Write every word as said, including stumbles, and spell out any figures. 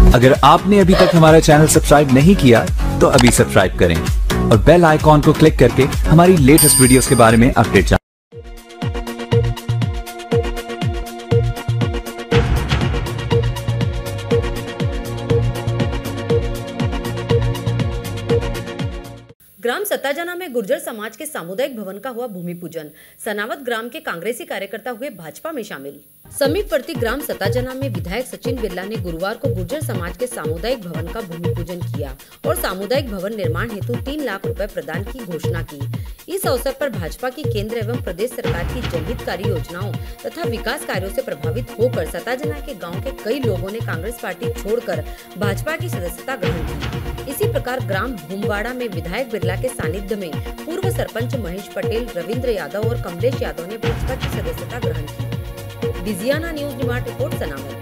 अगर आपने अभी तक हमारा चैनल सब्सक्राइब नहीं किया तो अभी सब्सक्राइब करें और बेल आइकॉन को क्लिक करके हमारी लेटेस्ट वीडियोस के बारे में अपडेट जानें। ग्राम सत्ताजना में गुर्जर समाज के सामुदायिक भवन का हुआ भूमि पूजन। सनावत ग्राम के कांग्रेसी कार्यकर्ता हुए भाजपा में शामिल। समीपवर्ती ग्राम सत्ताजना में विधायक सचिन बिरला ने गुरुवार को गुर्जर समाज के सामुदायिक भवन का भूमि पूजन किया और सामुदायिक भवन निर्माण हेतु तीन लाख रुपए प्रदान की घोषणा की। इस अवसर पर भाजपा की केंद्र एवं प्रदेश सरकार की जनहितकारी योजनाओं तथा विकास कार्यों से प्रभावित होकर सत्ताजना के गाँव के कई लोगों ने कांग्रेस पार्टी छोड़कर भाजपा की सदस्यता ग्रहण की। इसी प्रकार ग्राम भूमवाड़ा में विधायक बिरला के सानिध्य में पूर्व सरपंच महेश पटेल, रविंद्र यादव और कमलेश यादव ने भाजपा की सदस्यता ग्रहण की। डिजियाना न्यूज डिमांड रिपोर्ट सनावत।